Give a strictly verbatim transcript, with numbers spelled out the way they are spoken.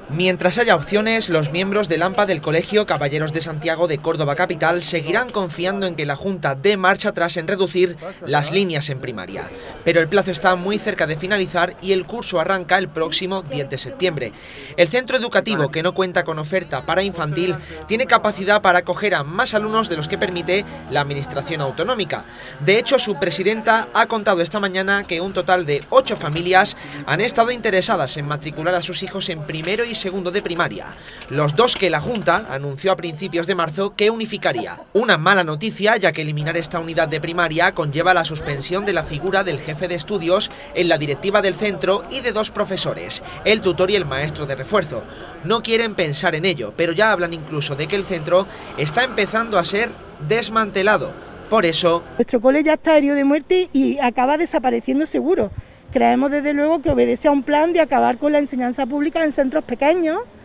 Mientras haya opciones, los miembros del AMPA del Colegio Caballeros de Santiago de Córdoba Capital seguirán confiando en que la Junta dé marcha atrás en reducir las líneas en primaria. Pero el plazo está muy cerca de finalizar y el curso arranca el próximo diez de septiembre. El centro educativo, que no cuenta con oferta para infantil, tiene capacidad para acoger a más alumnos de los que permite la Administración autonómica. De hecho, su presidenta ha contado esta mañana que un total de ocho familias han estado interesadas en matricular a sus hijos en primero y segundo de primaria, los dos que la Junta anunció a principios de marzo que unificaría. Una mala noticia, ya que eliminar esta unidad de primaria conlleva la suspensión de la figura del jefe de estudios en la directiva del centro y de dos profesores, el tutor y el maestro de refuerzo. No quieren pensar en ello, pero ya hablan incluso de que el centro está empezando a ser desmantelado. Por eso, nuestro cole ya está herido de muerte y acaba desapareciendo seguro. Creemos desde luego que obedece a un plan de acabar con la enseñanza pública en centros pequeños